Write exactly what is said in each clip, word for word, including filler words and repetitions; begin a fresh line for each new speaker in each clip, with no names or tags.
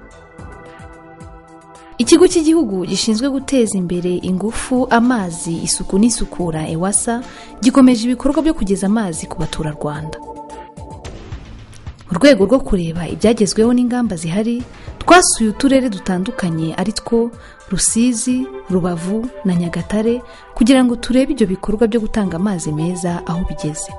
Ikigo cy'igihugu gishinzwe guteza imbere ingufu, amazi, isuku n'isukura EWASA gikomeje ibikorwa byo kugeza amazi ku baturarwanda. Mu rwego rwo kureba ibyagezweho n'ingamba zihari, twasuye uturere dutandukanye ari two Rusizi, Rubavu na Nyagatare kugira ngo turebe ibyo bikorwa byo gutanga amazi meza aho bigeze.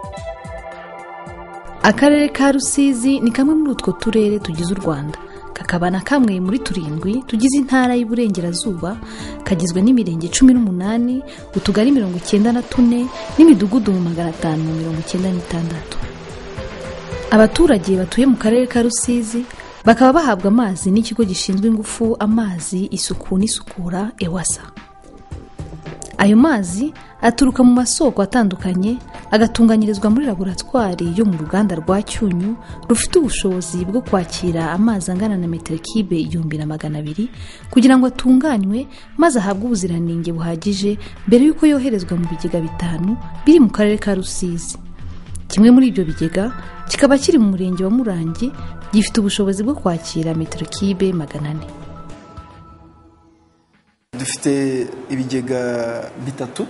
Akarere ka Rusizi ni kamwe muri utwo turere tugize u Rwanda, kakaba na kamwe muri turindwi tugize intara y'Iburengerazuba, kagizwe n'imirenge cumi n'umunani, utugari mirongo icyenda na tune n'imidugudu mu magana atanu mirongo icyenda n'itandatu. Abaturage batuye mu karere ka Rusizi bakaba bahabwa amazi n'ikigo gishinzwe ingufu, amazi, isuku n'isukura EWASA. Ayo mazi aturuka mu masoko atandukanye, agatunganyirizwa muri laboratwari yo mu ruganda rwa Cyunyu rufite ubushobozi bwo kwakira amazi angana na metero kibe igihumbi na magana abiri kugira ngo atunganywe maze ahabwe ubuziranenge buhagije mbere y'uko yoherezwa mu bigega bitanu biri mu karere ka Rusizi. Kimwe muri ibyo bigega kikaba kiri mu murenge wa Murangi, gifite ubushobozi bwo kwakira metero kibe magana ane.
Dufite ibigega bitatu,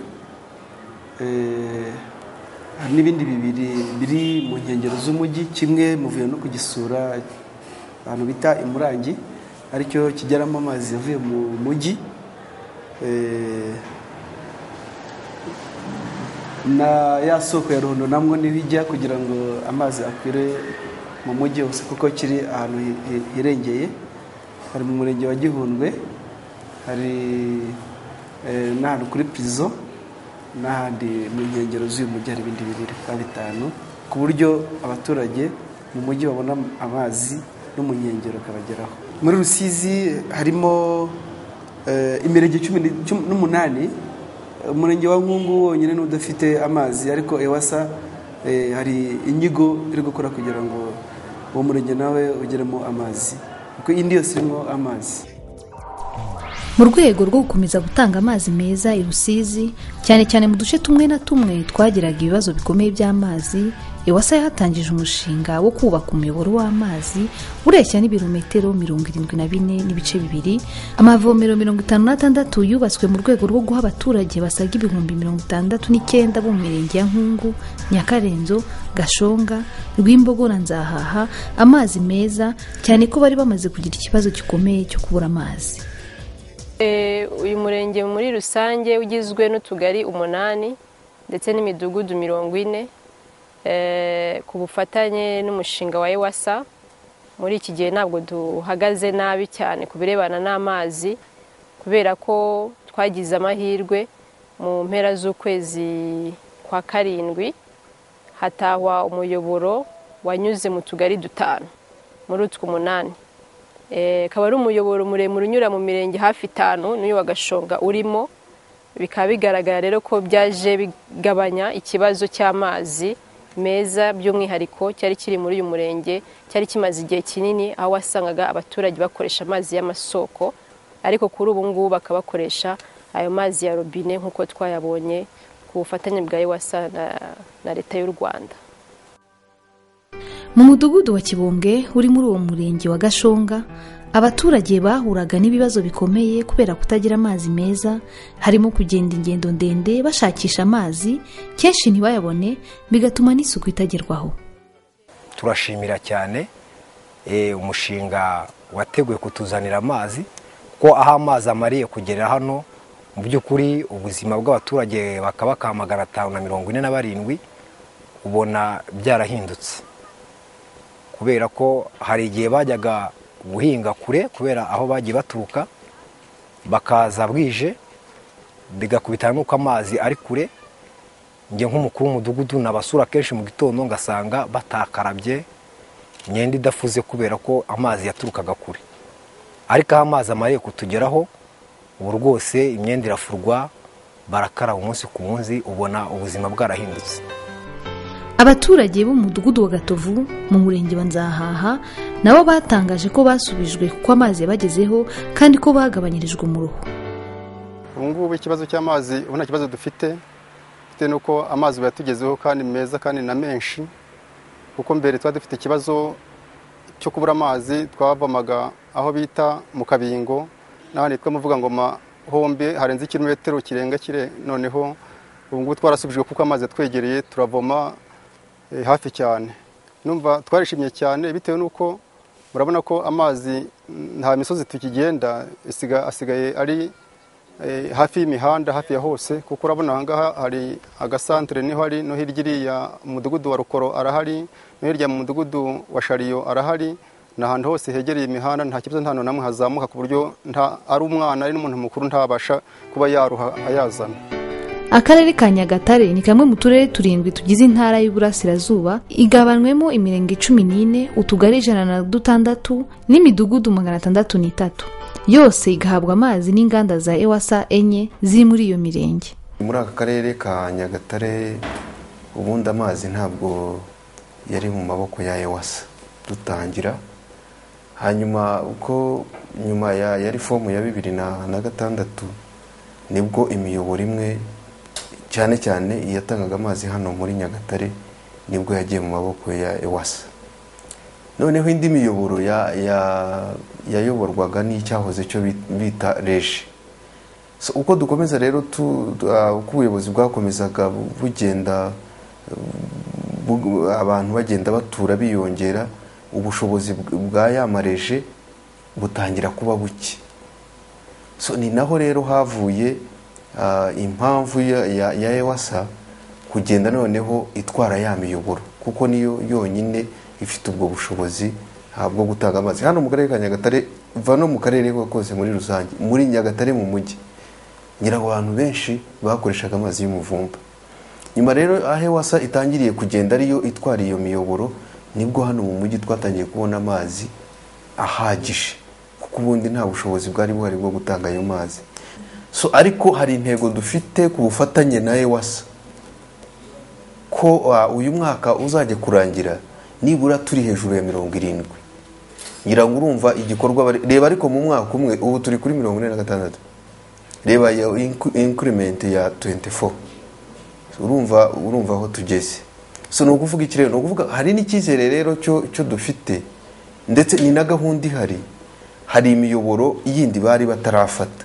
eh n'ibindi bibiri biri mu nkengero z'umujyi. Kimwe muvuye no kugisura ahantu bita Imurangi, aricyo kigeramo amazi yavuye mu mujyi, eh na ya soko ya Ruhondo namwe nibijya kugira ngo amazi akwire mu mujyi hose, kuko kiri ahantu hirengeye. Hari mu murenge wa Gihundwe, hari eh n'ahantu kuri prison, n'ahandi mu nkengero z'uyu mujyi hari ibindi bibiri kwa bitanu, ku buryo abaturage mu mujyi babona amazi no mu nkengero kabageraho. Muri Rusizi harimo eh, imirenge cumi n'umunani, umurenge wa Nkungu wonyine n'udafite amazi, ariko EWASA eh, hari inyigo iri gukora kugira ngo uwo murenge nawe ugeremo amazi, kuko indi yose irimo amazi.
Mu rwego rwo gukomeza gutanga amazi meza i Rusizi, cyane cyane mu duce tumwe na tumwe twagiraga ibibazo bikomeye by'amazi, EWASA yatangije umushinga wo kubaka umuyoboro w'amazi ureshya n'ibirometero mirongo irindwi na bine n'ibice bibiri. Amavomero mirongo itanu n'atandatu yubatswe mu rwego rwo guha abaturage basaga ibihumbi mirongo itandatu n'icyenda bo mu mirenge ya Nkungu, Nyakarenzo, Gashonga, Rwimbogo na Nzahaha amazi meza, cyane ko bari bamaze kugira ikibazo gikomeye cyo kubura amazi.
Uyu murenge muri rusange ugizwe n'utugari umunani ndetse n'imidugudu mirongo ine, ku bufatanye n'umushinga wa EWASA. Muri iki gihe ntabwo duhagaze nabi cyane ku birebana n'amazi, kubera ko twagize amahirwe mu mpera z'ukwezi kwa karindwi hatahwa umuyoboro wanyuze mu tugari dutanu muri utwo umunani. Akaba ari umuyoboro muremure unyura mu mirenge hafi itanu n'uyu wa Gashonga urimo. Bikaba bigaragara rero ko byaje bigabanya ikibazo cy'amazi meza, by'umwihariko cyari kiri muri uyu murenge, cyari kimaze igihe kinini aho wasangaga abaturage bakoresha amazi y'amasoko, ariko kuri ubu ngubu bakaba bakoresha ayo mazi ya robine nk'uko twayabonye ku bufatanye bwa EWASA na, na leta y'u Rwanda.
Mu mudugudu wa Kibonge uri muri uwo murenge wa Gashonga, abaturage bahuraga n'ibibazo bikomeye kubera kutagira amazi meza, harimo kugenda ingendo ndende bashakisha amazi, kenshi ntibayabone, bigatuma n'isuku itagerwaho.
Turashimira cyane e, umushinga wateguye kutuzanira amazi, ko aho amazi amariye kugera hano mu by'ukuri ubuzima bw'abaturage bakaba ka magana atanu na mirongo ine na barindwi ubona byarahindutse, kubera ko hari igihe bajyaga guhinga kure kubera aho bagiye baturuka, bakaza bwije bigakubitana n'uko amazi ari kure. Nge nk'umukuru w'umudugudu nabasura kenshi mu gitondo ngasanga batakarabye, imyenda idafuze kubera ko amazi yaturukaga kure. Ariko aho amazi amariye kutugeraho ubu rwose imyenda irafurwa, barakaraba umunsi ku munsi, ubona ubuzima bwarahindutse.
Abaturage bo mu mudugudu wa Gatovu mu murenge wa Nzahaha nabo batangaje ko basubijwe kuko amazi yabagezeho kandi ko bagabanyirijwe umuruho.
Ubu ngubu ikibazo cy'amazi ubona kibazo dufite bitewe nuko amazi yatugezeho kandi meza kandi na menshi, kuko mbere twa dufite ikibazo cyo kubura amazi, twavomaga aho bita mu Kabingo n'ahandi hitwa Muvugangoma hombe harenze kilometero kirenga kire noneho ubu ngubu twarasubijwe kuko amazi twegereye turavoma eh, hafi cyane. Numva twarishimye cyane bitewe nuko murabona ko amazi nta misozi tukigenda isiga asigaye ari eh, hafi y'imihanda hafi ya hose kuko urabona ahangaha hari agasantere niho hari no hirya umudugudu wa Rukoro arahari no hirya mu mudugudu wa Shariyo arahari n'ahandi hose hegereye imihanda nta kibazo nta namwe hazamuka ku buryo nta ari umwana ari n'umuntu mukuru ntabasha kuba yaruha ayazana.
Akarere ka Nyagatare ni kamwe mu turere turindwi tugize intara y'Iburasirazuba igabanwemo imirenge cumi n'ine utugari ijana na dutandatu n'imidugudu magana atandatu n'itatu yose igahabwa amazi n'inganda za Ewasa enye ziri muri iyo mirenge.
Muri aka karere ka Nyagatare ubundi amazi ntabwo yari mu maboko ya Ewasa dutangira, hanyuma uko nyuma ya yari fomu ya bibiri na gatandatu nibwo imiyoboro imwe cyane cyane iyatangaga amazi hano muri Nyagatare nibwo yagiye mu maboko ya Ewasa. Noneho indi miyoboro ya yayoborwaga n'icyahoze cyo bita reje. So uko dukomeza rero tu uko ubuyobozi bwakomezaga bugenda abantu bagenda batura biyongera ubushobozi bwa ya mareje butangira kuba buke. So ni naho rero havuye Uh, impamvu ya, ya, ya Ewasa kugenda noneho itwara ya miyoboro kuko niyo yonyine ifite ubwo bushobozi bwo gutanga amazi hano mu karere ka Nyagatare va no mu karere kose muri rusange. Muri Nyagatare mu mujyi nyiraho abantu benshi bakoreshaga amazi y'umuvumba. Nyuma rero aho Ewasa itangiriye kugenda ariyo itwara iyo miyoboro nibwo hano mu mujyi twatangiye kubona amazi ahagije kuko ubundi nta bushobozi bwari buhari bwo gutanga ayo mazi. So ariko hari intego dufite ku bufatanye na Ewasa ko uh, uyu mwaka uzajya kurangira nibura turi hejuru ya mirongo irindwi. Ngira ngo urumva igikorwa reba ariko mu mwaka umwe ubu turi kuri mirongo ine na gatandatu. Reba ya increment ya twenty-four. So urumva urumva aho tugeze. So no kuvuga ikirero no kuvuga hari n'ikizere rero cyo cyo dufite ndetse ni na gahunda ihari. Hari imiyoboro yindi bari batarafata.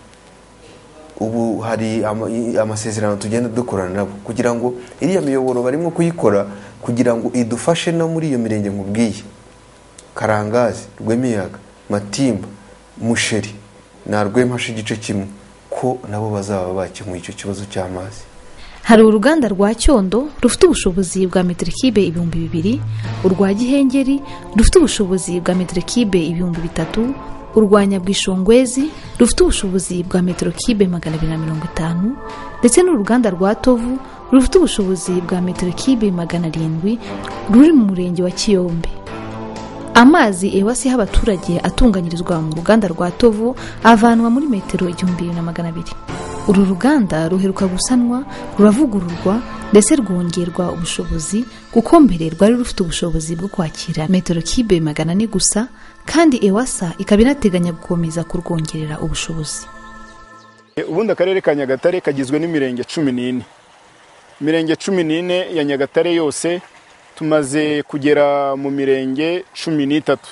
Ubu hari amasezerano tugenda dukorana nabo kugira ngo iriya miyoboro barimo kuyikora kugira ngo idufashe no muri iyo mirenge nkubwiye Karangazi, Rwemiyaga, Matimba, Musheri na Rwempasha igice kimwe ko nabo bazaba bakemuye icyo kibazo cy'amazi.
Hari uruganda rwa Cyondo rufite ubushobozi bwa metero kibe ibihumbi bibiri, urwa Gihengeri rufite ubushobozi bwa metero kibe ibihumbi bitatu, urwanya bwishongwezi rufite ubushobozi bwa metero kibe magana abiri na mirongo itanu ndetse n'uruganda rwa Tovu rufite ubushobozi bwa metero kibe magana arindwi ruri mu murenge wa Kiyombe. Amazi Ewasa y'abaturage atunganyirizwa mu ruganda rwa Tovu avanwa muri metero igihumbi na magana abiri. Uru ruganda ruheruka gusanwa ruravugururwa ndetse rwongerwa ubushobozi kuko mbere rwari rufite ubushobozi bwo kwakira metero kibe magana ane gusa kandi Ewasa ikaba inateganya gukomeza kurwongerera ubushobozi.
Ubundi akarere ka Nyagatare kagizwe n'imirenge cumi n'ine. Mirenge cumi n'ine ya Nyagatare yose tumaze kugera mu mirenge cumi n'itatu.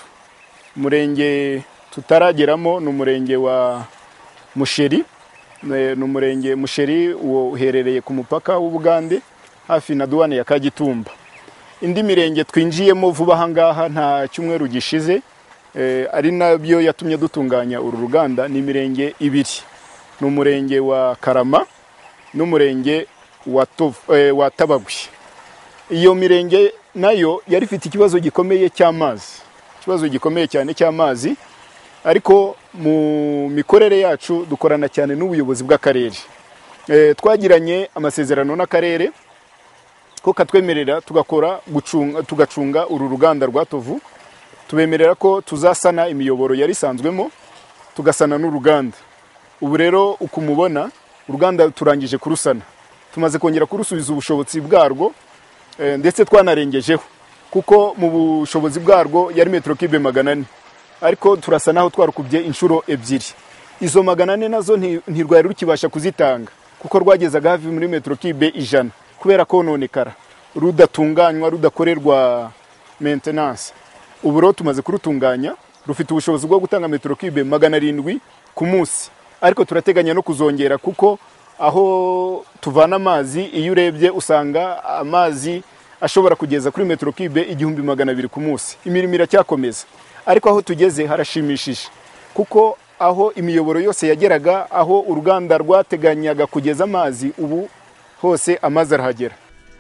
Umurenge tutarageramo ni umurenge wa Musheri. Ni umurenge Musheri uherereye ku mupaka w'Ubugande hafi na duwane ya Kagitumba. Indi mirenge twinjiyemo vuba hangaha nta cyumweru gishize eh, ari nabyo yatumye dutunganya uru ruganda ni mirenge ibiri. Ni umurenge wa Karama n'umurenge wa Tovu, eh, wa Tabagwe. Iyo mirenge nayo yari ifite ikibazo gikomeye cy'amazi. Ikibazo gikomeye cyane cy'amazi ariko mu mikorere yacu dukorana cyane n'ubuyobozi bw'akarere. Eh, twagiranye amasezerano n'akarere ko katwemerera tugakora gucunga tugacunga uru ruganda rwa Tovu, tubemerera ko tuzasana imiyoboro yari sanzwemo tugasana n'uruganda. Ubu rero ukumubona uruganda turangije kurusana, tumaze kongera kurusubiza ubushobozi bwarwo e, ndetse twanarengejeho kuko mu bushobozi bwarwo yari metero kibe magana ane ariko turasana aho twarukubye inshuro ebyiri. Izo magana ane nazo ntirwari rukibasha kuzitanga kuko rwagezaga hafi muri metero kibe ijana kubera ko nonekara rudatunganywa rudakorerwa maintenance. Ubu rero tumaze kurutunganya rufite ubushobozi bwo gutanga metero kibe magana arindwi ku munsi, ariko turateganya no kuzongera kuko aho tuvana amazi iyo urebye usanga amazi ashobora kugeza kuri metero kibe igihumbi magana abiri ku munsi. Imirimo iracyakomeza, ariko aho tugeze harashimishije kuko aho imiyoboro yose yageraga, aho uruganda rwateganyaga kugeza amazi, ubu hose amazi arahagera.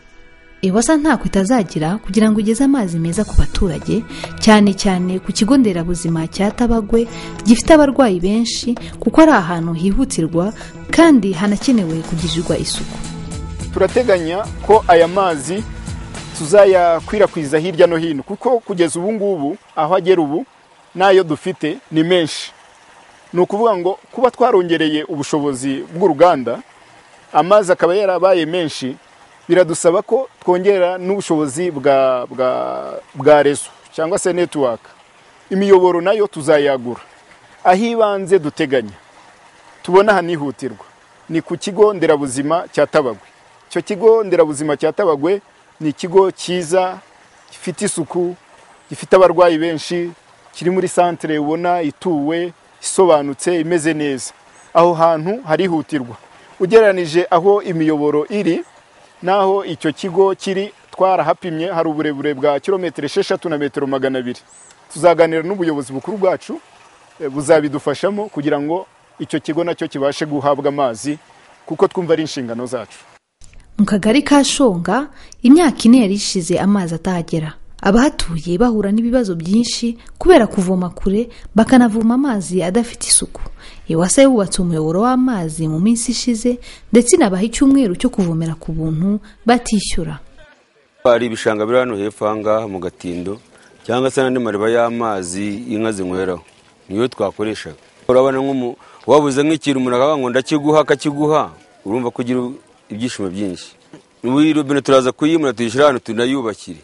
Ewasa ntako itazagira kugira ngo igeze amazi meza ku baturage, cyane cyane ku kigo nderabuzima cya Tabagwe gifite abarwayi benshi kuko ari ahantu hihutirwa kandi hanakenewe kugirirwa isuku.
Turateganya ko aya mazi tuzayakwirakwiza hirya no hino kuko kugeza ubu ngubu aho agera ubu nayo dufite ni menshi. Ni ukuvuga ngo kuba twarongereye ubushobozi bw'uruganda, amazi akaba yarabaye menshi, biradusaba ko twongera n'ubushobozi bwa bwa bwa rezo cyangwa se network. Imiyoboro nayo tuzayagura. Aho ibanze duteganya tubona hanihutirwa ni ku kigo nderabuzima cya Tabagwe. Icyo kigo nderabuzima cya Tabagwe ni ikigo cyiza, gifite isuku, gifite abarwayi benshi, kiri muri centre ubona ituwe, isobanutse, imeze neza. Aho hantu harihutirwa. Ugereranije aho imiyoboro iri naho icyo kigo kiri, twarahapimye, hari uburebure bwa kilometero esheshatu na metero magana abiri. Tuzaganira n'ubuyobozi bukuru bwacu buzabidufashamo kugira ngo icyo kigo nacyo kibashe guhabwa amazi kuko twumva ari inshingano zacu.
Mu kagari ka Shonga imyaka ine yari ishize amazi atahagera. Abahatuye bahura n'ibibazo byinshi kubera kuvoma kure bakanavoma amazi adafite isuku. Ewasa yubatse umuyoboro w'amazi mu minsi ishize ndetse nabaha icyumweru cyo kuvomera ku buntu batishyura.
Hari ibishanga biri hano hepfo ahangaha mu Gatindo cyangwa se n'andi mariba y'amazi inka zinyweraho, niyo twakoreshaga. Urabona nk'umu wabuze nk'ikintu umuntu akavuga ngo ndakiguha akakiguha, urumva kugira ibyishimo byinshi. N'ubu robine turaza kuyimura tuyishyira hano tunayubakire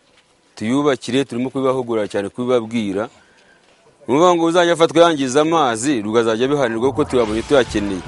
tuyubakire turimo kubibahugura cyane kubibabwira. Nuvuga ngo uzajya afatwa yangiza amazi rugazajya bihanirwa kuko tuyabonye tuyakeneye.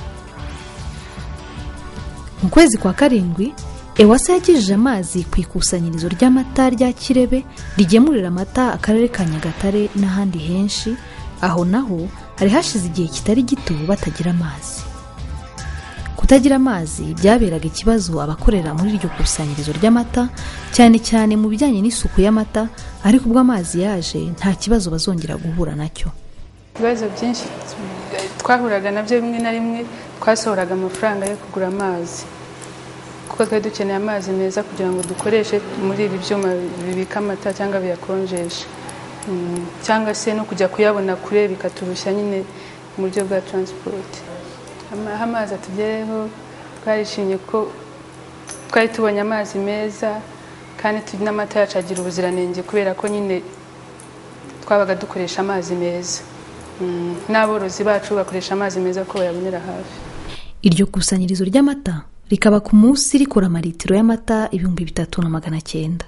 Mu kwezi kwa karindwi Ewasa yagejeje amazi ku ikusanyirizo ry'amata rya Kirebe rigemurira amata akarere ka Nyagatare n'ahandi henshi. Aho naho hari hashize igihe kitari gito batagira amazi. Kutagira amazi byaberaga ikibazo abakorera muri iryo kusanyirizo ry'amata, cyane cyane mu bijyanye n'isuku y'amata, ariko ubwo amazi yaje nta kibazo bazongera guhura nacyo.
Ibibazo byinshi twahuraga nabyo, bimwe na rimwe twasohoraga amafaranga yo kugura amazi kuko twari dukeneye amazi meza kugira ngo dukoreshe muri ibi byuma bibika amata cyangwa biyakonjesha, cyangwa se no kujya kuyabona kure bikaturushya nyine mu buryo bwa transport. Amazi atugereho twarishimye ko twari tubonye amazi meza kandi n'amata yacu agira ubuziranenge kubera ko nyine twabaga dukoresha amazi meza. N'aborozi bacu bakoresha amazi meza ko bayabonera hafi.
Iryo kusanyirizo ry'amata rikaba ku munsi rikora amaritiro y'amata ibihumbi bitatu na magana cyenda.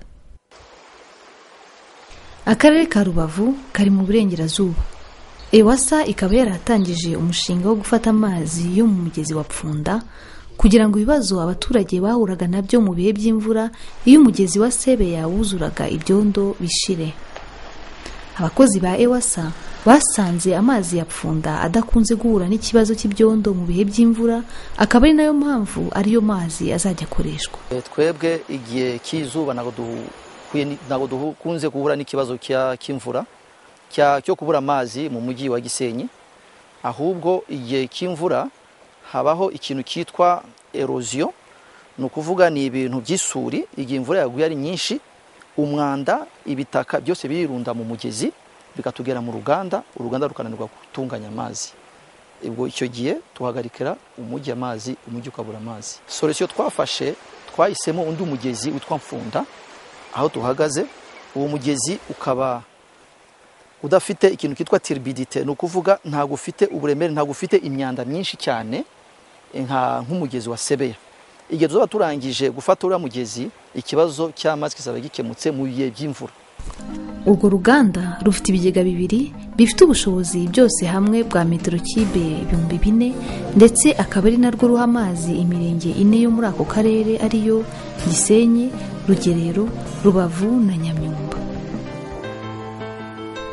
Akarere ka Rubavu kari mu burengerazuba. Ewasa ikaba yaratangije umushinga wo gufata amazi yo mu mugezi wa Pfunda kugira ngo ibibazo abaturage bahuraga nabyo mu bihe by'imvura iyo umugezi wa Sebeya wuzuraga ibyondo bishire. Abakozi ba Ewasa basanze amazi ya Pfunda adakunze guhura n'ikibazo cy'ibyondo mu bihe by'imvura, akaba ari nayo mpamvu ariyo mazi azajya akoreshwa.
Twebwe igihe cy'izuba nago dukunze guhura n'ikibazo cy'imvura cyo kubura amazi mu mujyi wa Gisenyi, ahubwo igihe cy'imvura habaho ikintu cyitwa erosion. Ni ukuvuga ni ibintu by'isuri. Igihe imvura yaguye ari nyinshi, umwanda, ibitaka byose birunda mu mugezi bikatugera mu ruganda, uruganda rukananirwa gutunganya amazi. Ubwo icyo gihe tuhagarikira umujyi amazi, umujyi ukabura amazi. Solution twafashe, twahisemo undi umugezi witwa Pfunda aho tuhagaze. Uwo mugezi ukaba udafite ikintu kitwa turbidite, no kuvuga ntago ufite uburemere, ntago ufite imyanda myinshi cyane nka nk'umugezi wa Sebeya. Igihe tuzoba turangije gufata uriya mugezi, ikibazo cy'amazi kizaba gikemutse mu bihe by'imvura.
Urwo ruganda rufite ibigega bibiri bifite ubushobozi byose hamwe bwa metero kibe ibihumbi bine, ndetse akaba ari narwo ruha amazi imirenge ine yo muri ako karere ariyo Gisenyi, Rugerero, Rubavu na Nyamyumba.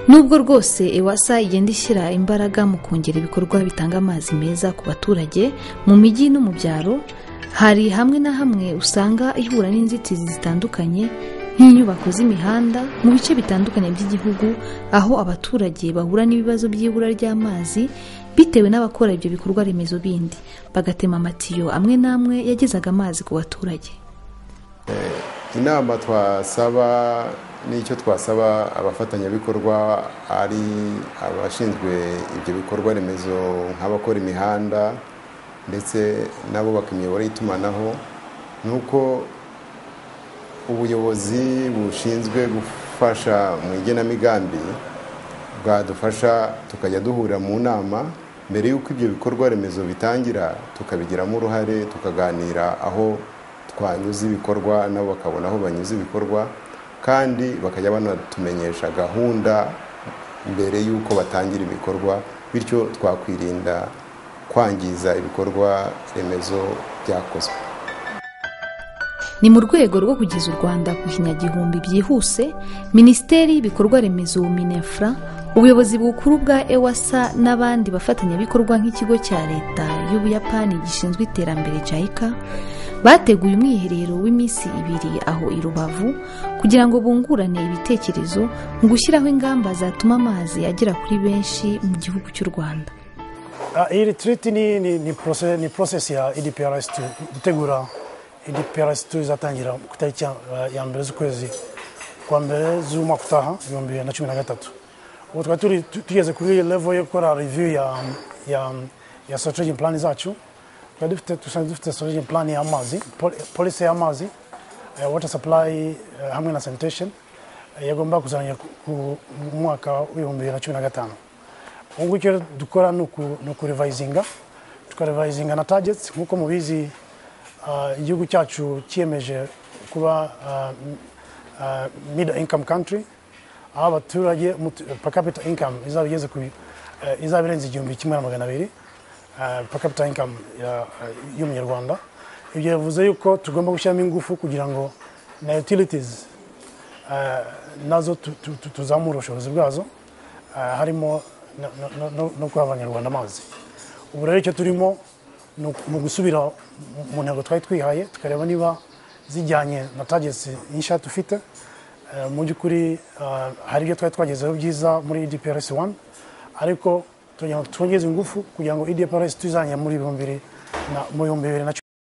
nubwo rwose ewasa igenda ishyira imbaraga mu kongera ibikorwa bitanga amazi meza ku baturage mu mijyi no mu byaro, hari hamwe na hamwe usanga ihura n'inzitizi zitandukanye nk'inyubako z'imihanda mu bice bitandukanye by'igihugu, aho abaturage bahura n'ibibazo by'ibura ry'amazi bitewe n'abakora ibyo bikorwa remezo bindi bagatema amatiyo amwe n'amwe yagezaga amazi ku baturage.
Inama twasaba n'icyo twasaba abafatanyabikorwa ari abashinzwe ibyo bikorwa remezo nk'abakora imihanda ndetse nabo bakimiyobora y'itumanaho, nuko ubuyobozi bushinzwe gufasha mu igenamigambi bwadufasha tukajya duhurira mu nama mbere y'uko ibyo bikorwa remezo bitangira, tukabigiramo uruhare, tukaganira aho twanyuze ibikorwa nabo bakabona aho banyuze ibikorwa, kandi bakajya banatumenyesha gahunda mbere y'uko batangira ibikorwa, bityo twakwirinda kwangiza ibikorwa remezo byakozwe.
Ni mu rwego rwo kugeza u Rwanda ku kinyagihumbi byihuse, Minisiteri y'ibikorwa remezo Minefra, ubuyobozi bukuru bwa ewasa n'abandi bafatanyabikorwa nk'ikigo cya leta y'Ubuyapani gishinzwe iterambere JICA bateguye umwiherero w'iminsi ibiri aho i Rubavu kugira ngo bungurane ibitekerezo mu gushyiraho ingamba zatuma amazi agera kuri benshi mu gihugu cy'u Rwanda.
Iyi retreat ni ni ni process ni process ya E D P R S gutegura E D P R S izatangira ku tariki ya mbere z'ukwezi kwa mbere z'umwaka utaha ibihumbi bibiri na cumi na gatatu. Ubu twari turi tugeze kuri level yo gukora review ya ya ya strategic plan zacu. Twari dufite tusanzwe dufite strategic plan y'amazi, policy y'amazi, water supply hamwe na sanitation yagomba kuzanya ku mwaka w'ibihumbi bibiri na cumi na gatanu. Ubu icyo dukora ni uku revisinga, tukarevisinga na targets nk'uko mubizi. Igihugu cyacu cyemeje kuba middle income country, aho abaturage per capita income izaba igeze ku izaba irenze igihumbi kimwe na magana abiri per capita income y'umunyarwanda. Ibyo bivuze yuko tugomba gushyiramo ingufu kugira ngo na utilities nazo tuzamura ubushobozi bwazo, harimo no kuha abanyarwanda amazi. Ubu rero icyo turimo mu gusubira mu ntego twari twihaye, tukareba niba zijyanye na targets insha dufite. Mu by'ukuri hari ibyo twari twagezeho byiza muri E D P R S one, ariko twongeze ingufu kugira ngo E D P R S tuzanye muri bibiri na